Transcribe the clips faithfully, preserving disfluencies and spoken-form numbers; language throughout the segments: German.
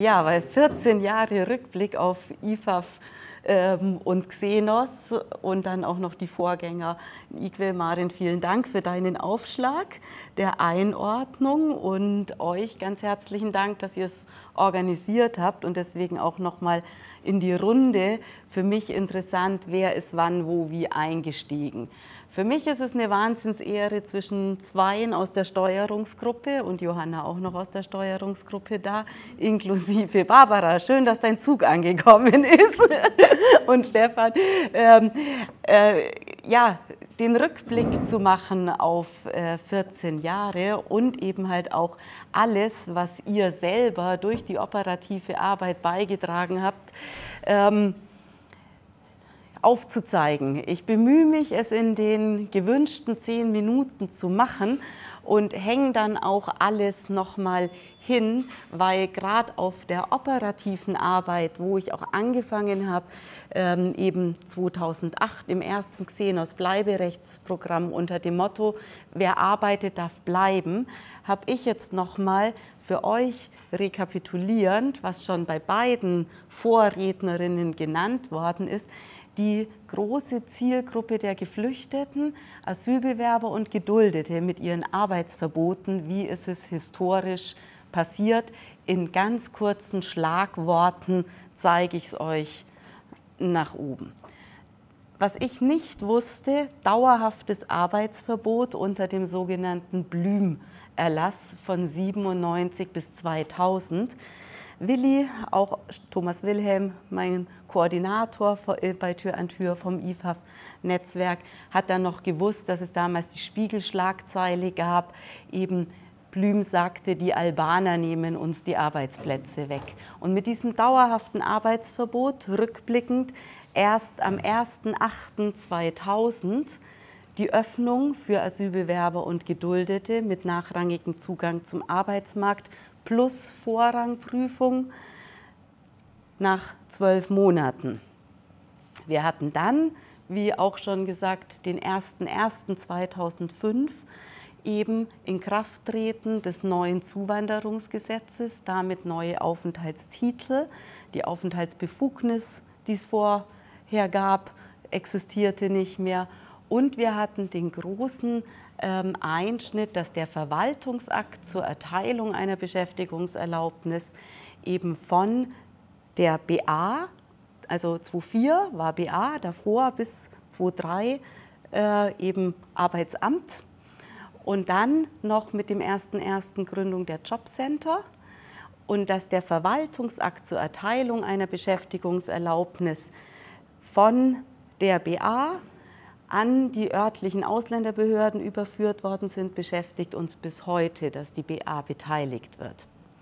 Ja, weil vierzehn Jahre Rückblick auf I F A F ähm, und Xenos und dann auch noch die Vorgänger. Igwe, Marin, vielen Dank für deinen Aufschlag der Einordnung und euch ganz herzlichen Dank, dass ihr es organisiert habt und deswegen auch nochmal in die Runde. Für mich interessant, wer ist wann, wo, wie eingestiegen. Für mich ist es eine Wahnsinnsehre, zwischen Zweien aus der Steuerungsgruppe und Johanna auch noch aus der Steuerungsgruppe da, inklusive Barbara. Schön, dass dein Zug angekommen ist. Und Stefan, ähm, äh, ja, den Rückblick zu machen auf äh, vierzehn Jahre und eben halt auch alles, was ihr selber durch die operative Arbeit beigetragen habt, ähm, aufzuzeigen. Ich bemühe mich, es in den gewünschten zehn Minuten zu machen und hänge dann auch alles nochmal hin, weil gerade auf der operativen Arbeit, wo ich auch angefangen habe, ähm, eben zweitausendacht im ersten Xenos Bleiberechtsprogramm unter dem Motto, wer arbeitet, darf bleiben, habe ich jetzt nochmal für euch rekapitulierend, was schon bei beiden Vorrednerinnen genannt worden ist, die große Zielgruppe der Geflüchteten, Asylbewerber und Geduldete mit ihren Arbeitsverboten, wie ist es historisch passiert. In ganz kurzen Schlagworten zeige ich es euch nach oben. Was ich nicht wusste, dauerhaftes Arbeitsverbot unter dem sogenannten Blüm-Erlass von siebenundneunzig bis zweitausend. Willi, auch Thomas Wilhelm, mein Koordinator bei Tür an Tür vom I F A F-Netzwerk, hat dann noch gewusst, dass es damals die Spiegelschlagzeile gab, eben Blüm sagte, die Albaner nehmen uns die Arbeitsplätze weg. Und mit diesem dauerhaften Arbeitsverbot, rückblickend, erst am ersten achten zweitausend die Öffnung für Asylbewerber und Geduldete mit nachrangigem Zugang zum Arbeitsmarkt plus Vorrangprüfung nach zwölf Monaten. Wir hatten dann, wie auch schon gesagt, den ersten ersten zweitausendfünf eben Inkrafttreten des neuen Zuwanderungsgesetzes, damit neue Aufenthaltstitel. Die Aufenthaltsbefugnis, die es vorher gab, existierte nicht mehr. Und wir hatten den großen ähm, Einschnitt, dass der Verwaltungsakt zur Erteilung einer Beschäftigungserlaubnis eben von der B A, also zweitausendvier war B A, davor bis zweitausenddrei äh, eben Arbeitsamt und dann noch mit dem ersten ersten Gründung der Jobcenter und dass der Verwaltungsakt zur Erteilung einer Beschäftigungserlaubnis von der B A an die örtlichen Ausländerbehörden überführt worden sind, beschäftigt uns bis heute, dass die B A beteiligt wird.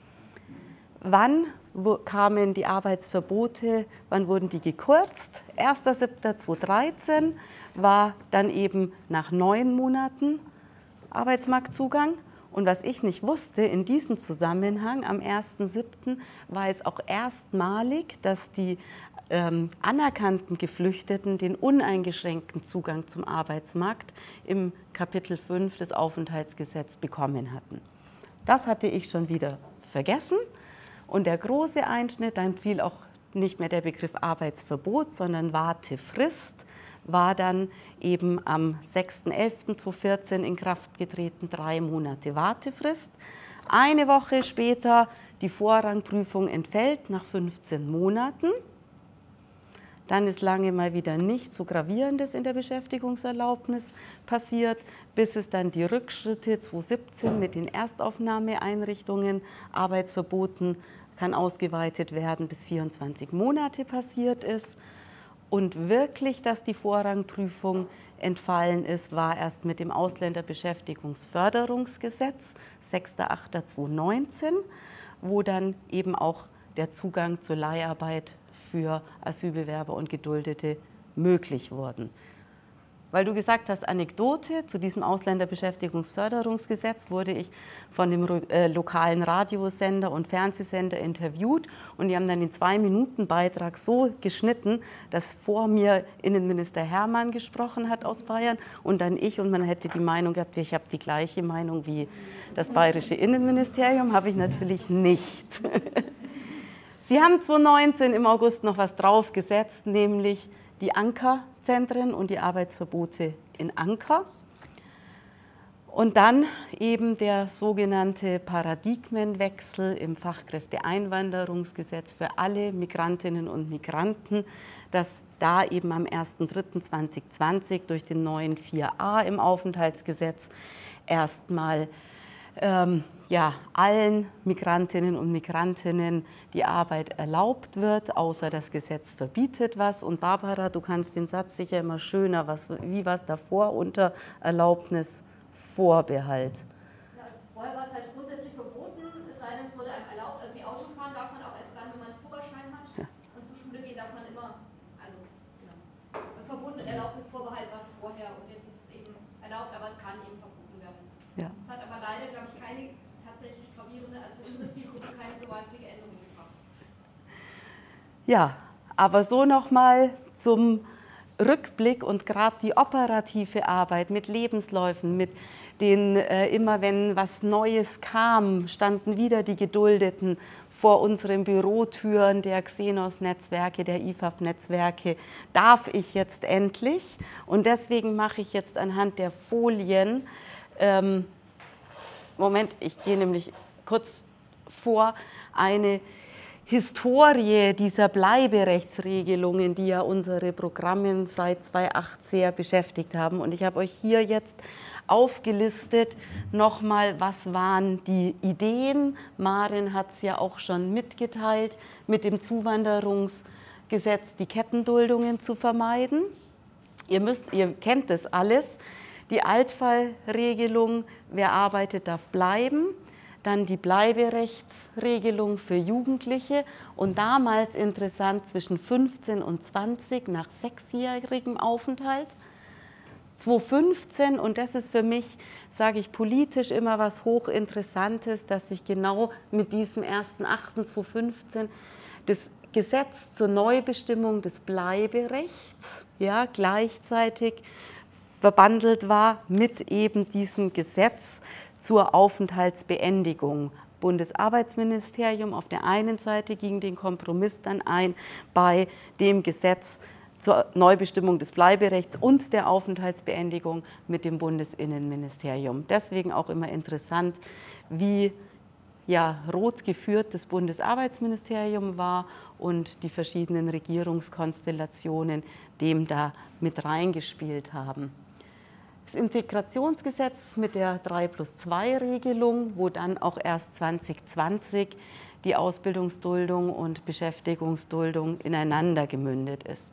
Wann kamen die Arbeitsverbote, wann wurden die gekürzt? erster siebter zweitausenddreizehn war dann eben nach neun Monaten Arbeitsmarktzugang. Und was ich nicht wusste, in diesem Zusammenhang am ersten siebten war es auch erstmalig, dass die ähm, anerkannten Geflüchteten den uneingeschränkten Zugang zum Arbeitsmarkt im Kapitel fünf des Aufenthaltsgesetzes bekommen hatten. Das hatte ich schon wieder vergessen. Und der große Einschnitt, dann fiel auch nicht mehr der Begriff Arbeitsverbot, sondern Wartefrist, war dann eben am sechsten elften zweitausendvierzehn in Kraft getreten, drei Monate Wartefrist. Eine Woche später die Vorrangprüfung entfällt nach fünfzehn Monaten. Dann ist lange mal wieder nichts so Gravierendes in der Beschäftigungserlaubnis passiert, bis es dann die Rückschritte zweitausendsiebzehn mit den Erstaufnahmeeinrichtungen, Arbeitsverboten kann ausgeweitet werden, bis vierundzwanzig Monate passiert ist. Und wirklich, dass die Vorrangprüfung entfallen ist, war erst mit dem Ausländerbeschäftigungsförderungsgesetz, sechster achter zweitausendneunzehn, wo dann eben auch der Zugang zur Leiharbeit für Asylbewerber und Geduldete möglich wurden. Weil du gesagt hast, Anekdote, zu diesem Ausländerbeschäftigungsförderungsgesetz wurde ich von dem äh, lokalen Radiosender und Fernsehsender interviewt und die haben dann den Zwei-Minuten-Beitrag so geschnitten, dass vor mir Innenminister Hermann gesprochen hat aus Bayern und dann ich und man hätte die Meinung gehabt, ich habe die gleiche Meinung wie das bayerische Innenministerium, habe ich natürlich nicht. Sie haben zweitausendneunzehn im August noch was draufgesetzt, nämlich die Ankerzentren und die Arbeitsverbote in Anker. Und dann eben der sogenannte Paradigmenwechsel im Fachkräfteeinwanderungsgesetz für alle Migrantinnen und Migranten, das da eben am ersten dritten zweitausendzwanzig durch den neuen vier a im Aufenthaltsgesetz erstmal ähm, ja, allen Migrantinnen und Migrantinnen die Arbeit erlaubt wird, außer das Gesetz verbietet was. Und Barbara, du kannst den Satz sicher immer schöner, was, wie war es davor unter Erlaubnis, Vorbehalt? Ja, also vorher war es halt grundsätzlich verboten, es sei denn, es wurde einem erlaubt. Also wie Autofahren darf man auch erst dann, wenn man einen Führerschein hat. Ja. Und zur Schule gehen darf man immer, also genau. Das verboten mit Erlaubnisvorbehalt war es vorher und jetzt ist es eben erlaubt, aber es kann eben verboten werden. Ja. Es hat aber leider, glaube ich, keine tatsächlich gravierende, also für unsere Zielgruppe keine so wahnsinnige Änderung gebracht. Ja, aber so nochmal zum Rückblick und gerade die operative Arbeit mit Lebensläufen, mit den äh, immer wenn was Neues kam, standen wieder die Geduldeten vor unseren Bürotüren der Xenos-Netzwerke, der I F A F-Netzwerke. Darf ich jetzt endlich? Und deswegen mache ich jetzt anhand der Folien, ähm, Moment, ich gehe nämlich kurz vor, eine Historie dieser Bleiberechtsregelungen, die ja unsere Programme seit zweitausendacht sehr beschäftigt haben. Und ich habe euch hier jetzt aufgelistet nochmal, was waren die Ideen. Maren hat es ja auch schon mitgeteilt, mit dem Zuwanderungsgesetz die Kettenduldungen zu vermeiden. Ihr, müsst, ihr kennt das alles. Die Altfallregelung, wer arbeitet, darf bleiben. Dann die Bleiberechtsregelung für Jugendliche und damals interessant zwischen fünfzehn und zwanzig nach sechsjährigem Aufenthalt. zweitausendfünfzehn, und das ist für mich, sage ich politisch immer was Hochinteressantes, dass sich genau mit diesem ersten achten zweitausendfünfzehn das Gesetz zur Neubestimmung des Bleiberechts ja, gleichzeitig verbandelt war mit eben diesem Gesetz zur Aufenthaltsbeendigung. Bundesarbeitsministerium auf der einen Seite ging den Kompromiss dann ein bei dem Gesetz zur Neubestimmung des Bleiberechts und der Aufenthaltsbeendigung mit dem Bundesinnenministerium. Deswegen auch immer interessant, wie ja, rot geführt das Bundesarbeitsministerium war und die verschiedenen Regierungskonstellationen dem da mit reingespielt haben. Das Integrationsgesetz mit der drei plus zwei Regelung, wo dann auch erst zweitausendzwanzig die Ausbildungsduldung und Beschäftigungsduldung ineinander gemündet ist.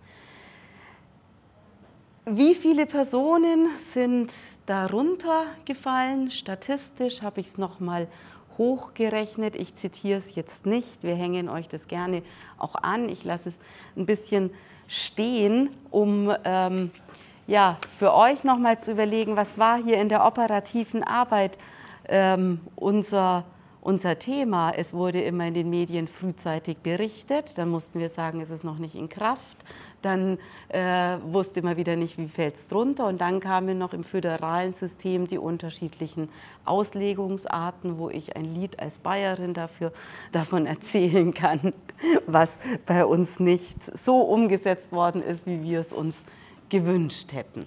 Wie viele Personen sind darunter gefallen? Statistisch habe ich es nochmal hochgerechnet. Ich zitiere es jetzt nicht. Wir hängen euch das gerne auch an. Ich lasse es ein bisschen stehen, um ähm, ja, für euch nochmal zu überlegen, was war hier in der operativen Arbeit ähm, unser, unser Thema. Es wurde immer in den Medien frühzeitig berichtet, dann mussten wir sagen, es ist noch nicht in Kraft, dann äh, wusste man wieder nicht, wie fällt es drunter und dann kamen noch im föderalen System die unterschiedlichen Auslegungsarten, wo ich ein Lied als Bayerin dafür, davon erzählen kann, was bei uns nicht so umgesetzt worden ist, wie wir es uns gewünscht hätten.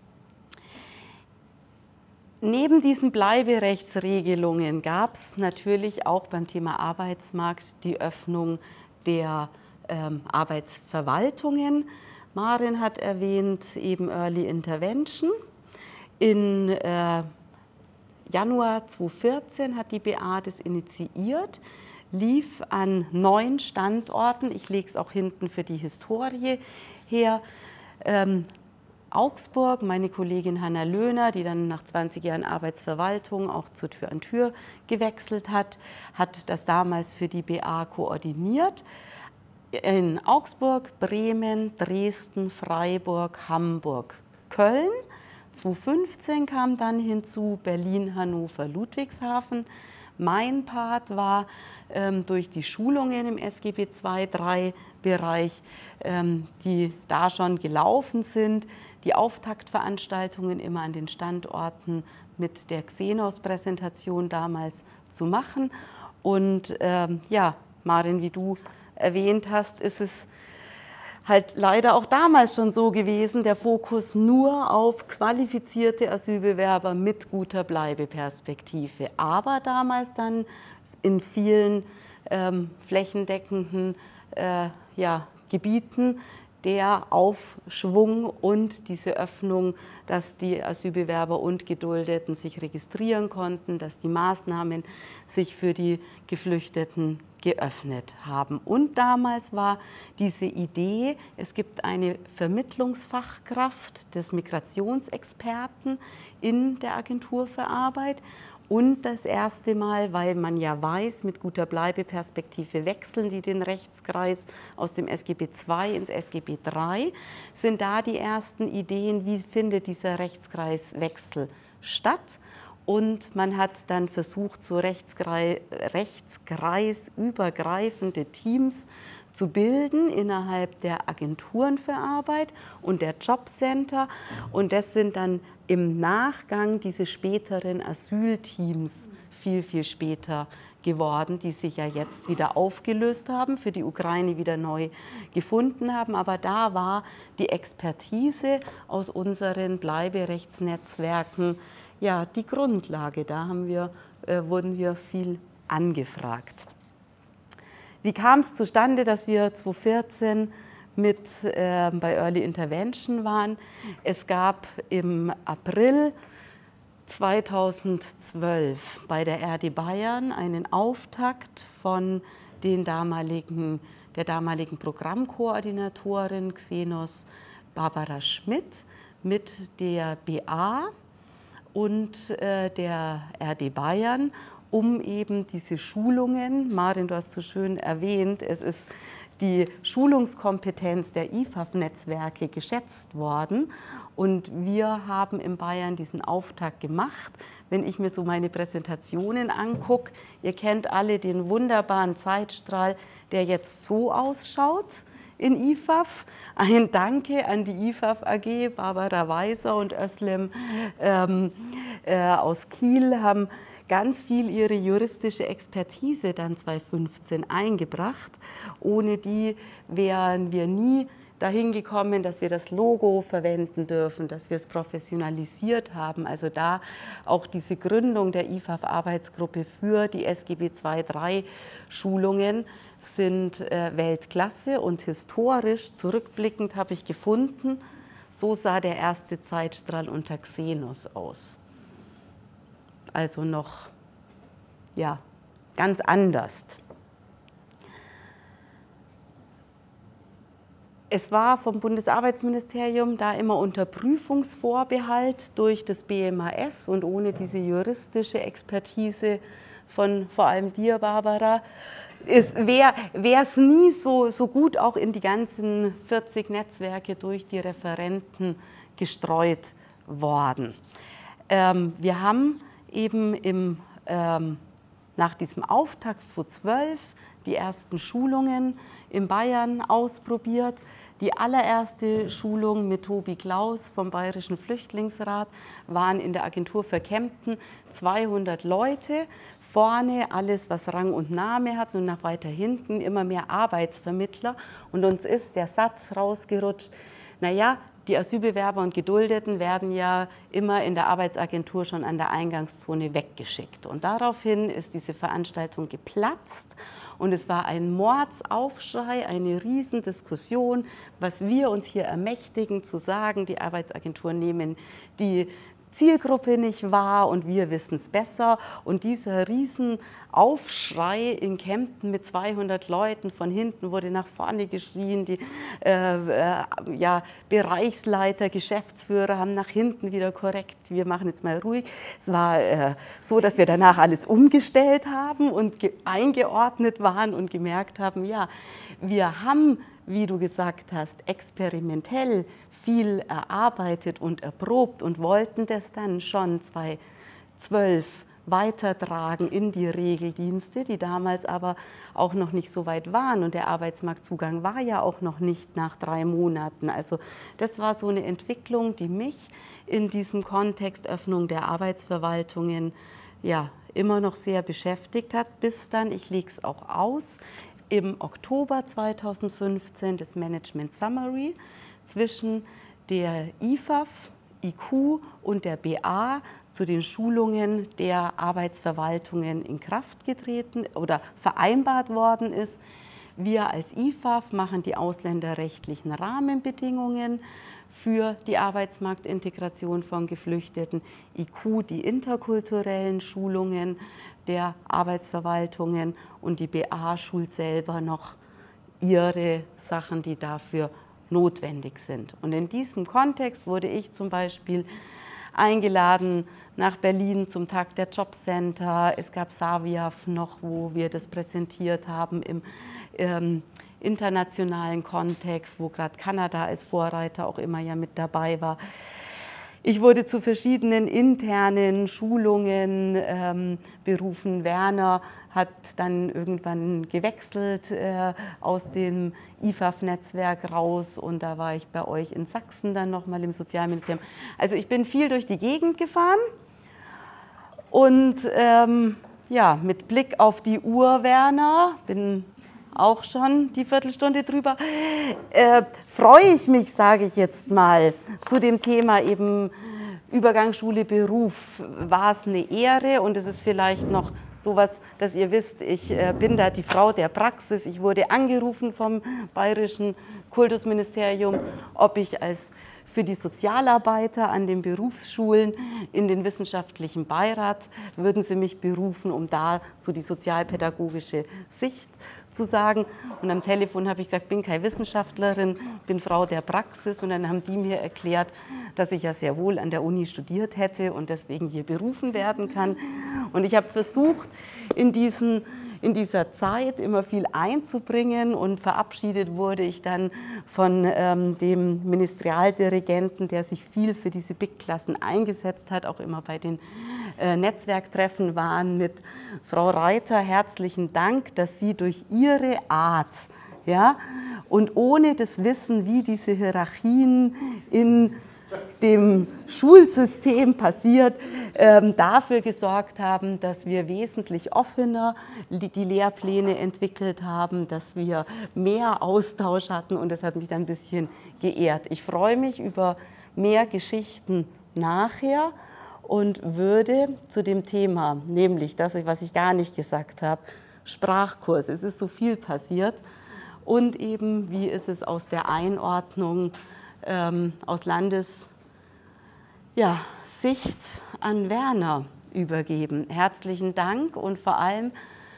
Neben diesen Bleiberechtsregelungen gab es natürlich auch beim Thema Arbeitsmarkt die Öffnung der ähm, Arbeitsverwaltungen. Maren hat erwähnt eben Early Intervention. In äh, Januar zweitausendvierzehn hat die B A das initiiert, lief an neun Standorten, ich lege es auch hinten für die Historie her, Ähm, Augsburg, meine Kollegin Hanna Löhner, die dann nach zwanzig Jahren Arbeitsverwaltung auch zu Tür an Tür gewechselt hat, hat das damals für die B A koordiniert. In Augsburg, Bremen, Dresden, Freiburg, Hamburg, Köln. zweitausendfünfzehn kam dann hinzu Berlin, Hannover, Ludwigshafen. Mein Part war ähm, durch die Schulungen im S G B zwei Punkt drei Bereich, ähm, die da schon gelaufen sind, die Auftaktveranstaltungen immer an den Standorten mit der Xenos-Präsentation damals zu machen. Und ähm, ja, Maren, wie du erwähnt hast, ist es halt leider auch damals schon so gewesen, der Fokus nur auf qualifizierte Asylbewerber mit guter Bleibeperspektive. Aber damals dann in vielen ähm, flächendeckenden äh, ja, Gebieten der Aufschwung und diese Öffnung, dass die Asylbewerber und Geduldeten sich registrieren konnten, dass die Maßnahmen sich für die Geflüchteten geöffnet haben. Und damals war diese Idee, es gibt eine Vermittlungsfachkraft des Migrationsexperten in der Agentur für Arbeit. Und das erste Mal, weil man ja weiß, mit guter Bleibeperspektive wechseln sie den Rechtskreis aus dem S G B zwei ins S G B drei, sind da die ersten Ideen, wie findet dieser Rechtskreiswechsel statt. Und man hat dann versucht, so Rechtskreis, rechtskreisübergreifende Teams zu bilden innerhalb der Agenturen für Arbeit und der Jobcenter. Und das sind dann im Nachgang diese späteren Asylteams viel, viel später geworden, die sich ja jetzt wieder aufgelöst haben, für die Ukraine wieder neu gefunden haben. Aber da war die Expertise aus unseren Bleiberechtsnetzwerken ja die Grundlage. Da haben wir, äh, wurden wir viel angefragt. Wie kam es zustande, dass wir zweitausendvierzehn mit äh, bei Early Intervention waren? Es gab im April zweitausendzwölf bei der R D Bayern einen Auftakt von den damaligen, der damaligen Programmkoordinatorin Xenos Barbara Schmidt mit der B A und äh, der R D Bayern, um eben diese Schulungen, Marin, du hast so schön erwähnt, es ist die Schulungskompetenz der I F A F-Netzwerke geschätzt worden. Und wir haben in Bayern diesen Auftakt gemacht. Wenn ich mir so meine Präsentationen angucke, ihr kennt alle den wunderbaren Zeitstrahl, der jetzt so ausschaut in I F A F. Ein Danke an die I F A F A G, Barbara Weiser und Özlem ähm, äh, aus Kiel haben ganz viel ihre juristische Expertise dann zweitausendfünfzehn eingebracht. Ohne die wären wir nie dahin gekommen, dass wir das Logo verwenden dürfen, dass wir es professionalisiert haben. Also da auch diese Gründung der I F A F-Arbeitsgruppe für die S G B zwei Punkt drei Schulungen sind äh, Weltklasse und historisch zurückblickend habe ich gefunden, so sah der erste Zeitstrahl unter Xenos aus. Also noch ja, ganz anders. Es war vom Bundesarbeitsministerium da immer unter Prüfungsvorbehalt durch das B M A S und ohne diese juristische Expertise von vor allem dir, Barbara, wäre es nie so, so gut auch in die ganzen vierzig Netzwerke durch die Referenten gestreut worden. Ähm, wir haben eben im, ähm, nach diesem Auftakt zweitausendzwölf die ersten Schulungen in Bayern ausprobiert. Die allererste Schulung mit Tobi Klaus vom Bayerischen Flüchtlingsrat waren in der Agentur für Kempten zweihundert Leute. Vorne alles, was Rang und Name hat, und nach weiter hinten immer mehr Arbeitsvermittler. Und uns ist der Satz rausgerutscht, naja, die Asylbewerber und Geduldeten werden ja immer in der Arbeitsagentur schon an der Eingangszone weggeschickt. Und daraufhin ist diese Veranstaltung geplatzt. Und es war ein Mordsaufschrei, eine Riesendiskussion, was wir uns hier ermächtigen zu sagen, die Arbeitsagenturen nehmen die Zielgruppe nicht wahr und wir wissen es besser. Und dieser Riesenaufschrei in Kempten mit zweihundert Leuten, von hinten wurde nach vorne geschrien, die äh, äh, ja, Bereichsleiter, Geschäftsführer haben nach hinten wieder korrekt, wir machen jetzt mal ruhig. Es war äh, so, dass wir danach alles umgestellt haben und eingeordnet waren und gemerkt haben, ja, wir haben, wie du gesagt hast, experimentell viel erarbeitet und erprobt und wollten das dann schon zweitausendzwölf weitertragen in die Regeldienste, die damals aber auch noch nicht so weit waren. Und der Arbeitsmarktzugang war ja auch noch nicht nach drei Monaten. Also das war so eine Entwicklung, die mich in diesem Kontext Öffnung der Arbeitsverwaltungen ja immer noch sehr beschäftigt hat, bis dann, ich lege es auch aus, im Oktober zweitausendfünfzehn das Management Summary zwischen der I F A F, I Q und der B A zu den Schulungen der Arbeitsverwaltungen in Kraft getreten oder vereinbart worden ist. Wir als I F A F machen die ausländerrechtlichen Rahmenbedingungen für die Arbeitsmarktintegration von Geflüchteten, I Q die interkulturellen Schulungen der Arbeitsverwaltungen und die B A schult selber noch ihre Sachen, die dafür notwendig sind. Und in diesem Kontext wurde ich zum Beispiel eingeladen nach Berlin zum Tag der Jobcenter. Es gab Saviaf noch, wo wir das präsentiert haben im ähm, internationalen Kontext, wo gerade Kanada als Vorreiter auch immer ja mit dabei war. Ich wurde zu verschiedenen internen Schulungen ähm, berufen. Werner hat dann irgendwann gewechselt äh, aus dem I F A F-Netzwerk raus und da war ich bei euch in Sachsen dann nochmal im Sozialministerium. Also ich bin viel durch die Gegend gefahren und ähm, ja, mit Blick auf die Uhr, Werner, bin auch schon die Viertelstunde drüber, äh, freue ich mich, sage ich jetzt mal, zu dem Thema eben Übergangsschule, Beruf, war es eine Ehre und es ist vielleicht noch sowas, dass ihr wisst, ich äh, bin da die Frau der Praxis. Ich wurde angerufen vom Bayerischen Kultusministerium, ob ich als für die Sozialarbeiter an den Berufsschulen in den wissenschaftlichen Beirat, würden sie mich berufen, um da so die sozialpädagogische Sicht zu sagen. Und am Telefon habe ich gesagt, bin keine Wissenschaftlerin, bin Frau der Praxis. Und dann haben die mir erklärt, dass ich ja sehr wohl an der Uni studiert hätte und deswegen hier berufen werden kann. Und ich habe versucht, in diesen in dieser Zeit immer viel einzubringen und verabschiedet wurde ich dann von ähm, dem Ministerialdirigenten, der sich viel für diese Big-Klassen eingesetzt hat, auch immer bei den äh, Netzwerktreffen waren mit Frau Reiter. Herzlichen Dank, dass Sie durch Ihre Art, ja, und ohne das Wissen, wie diese Hierarchien in dem Schulsystem passiert, ähm, dafür gesorgt haben, dass wir wesentlich offener die Lehrpläne entwickelt haben, dass wir mehr Austausch hatten und das hat mich dann ein bisschen geehrt. Ich freue mich über mehr Geschichten nachher und würde zu dem Thema, nämlich das, was ich gar nicht gesagt habe, Sprachkurs, es ist so viel passiert und eben wie ist es aus der Einordnung ähm, aus Landes Ja, Sicht an Werner übergeben. Herzlichen Dank und vor allem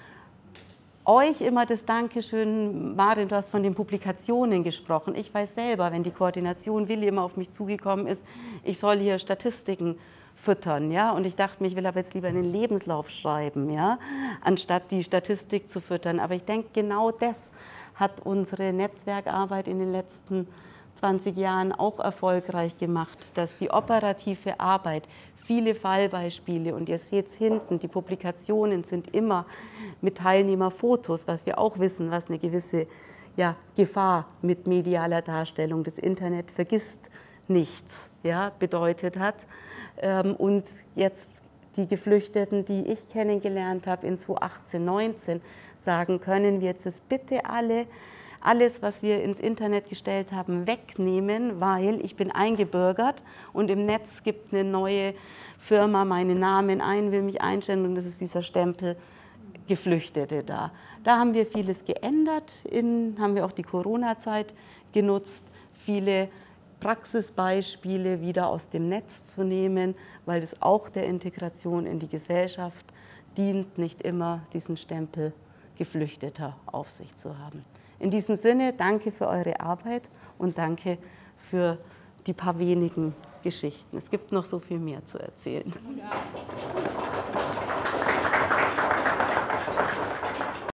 euch immer das Dankeschön. Marin, du hast von den Publikationen gesprochen. Ich weiß selber, wenn die Koordination Willi immer auf mich zugekommen ist, ich soll hier Statistiken füttern, ja, und ich dachte mir, ich will aber jetzt lieber einen Lebenslauf schreiben, ja, anstatt die Statistik zu füttern. Aber ich denke, genau das hat unsere Netzwerkarbeit in den letzten zwanzig Jahren auch erfolgreich gemacht, dass die operative Arbeit, viele Fallbeispiele und ihr seht es hinten, die Publikationen sind immer mit Teilnehmerfotos, was wir auch wissen, was eine gewisse ja, Gefahr mit medialer Darstellung, das Internet vergisst nichts, ja, bedeutet hat. Und jetzt die Geflüchteten, die ich kennengelernt habe in zweitausendachtzehn, neunzehn, sagen, können wir jetzt das bitte alle alles, was wir ins Internet gestellt haben, wegnehmen, weil ich bin eingebürgert und im Netz gibt eine neue Firma meinen Namen ein, will mich einstellen und das ist dieser Stempel Geflüchtete da. Da haben wir vieles geändert, in, haben wir auch die Corona-Zeit genutzt, viele Praxisbeispiele wieder aus dem Netz zu nehmen, weil es auch der Integration in die Gesellschaft dient, nicht immer diesen Stempel Geflüchteter auf sich zu haben. In diesem Sinne, danke für eure Arbeit und danke für die paar wenigen Geschichten. Es gibt noch so viel mehr zu erzählen. Ja.